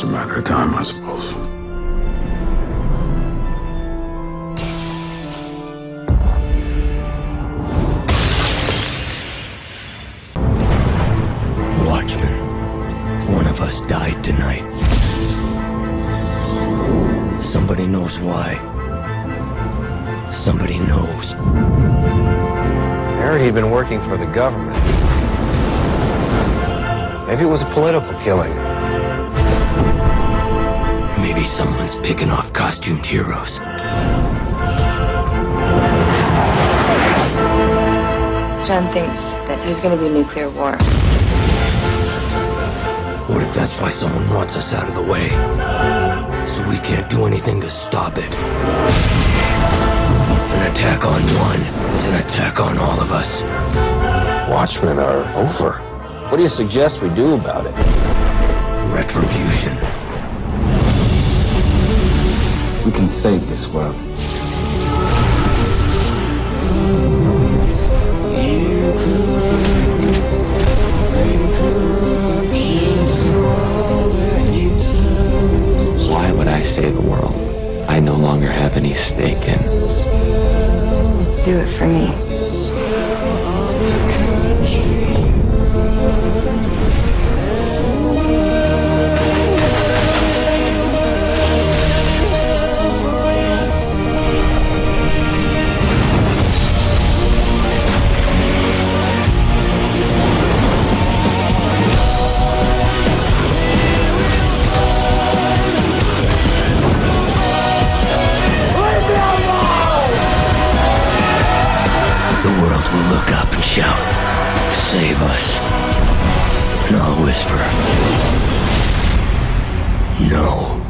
a matter of time, I suppose. Watchman, one of us died tonight. Somebody knows why. Somebody knows. I heard he'd been working for the government. Maybe it was a political killing. Maybe someone's picking off costumed heroes. John thinks that there's going to be a nuclear war. What if that's why someone wants us out of the way? So we can't do anything to stop it. An attack on one is an attack on all of us. Watchmen are over. What do you suggest we do about it? Retribution. We can save this world. Why would I save the world? I no longer have any stake in. Do it for me. The world will look up and shout, "Save us." And I'll whisper, "No."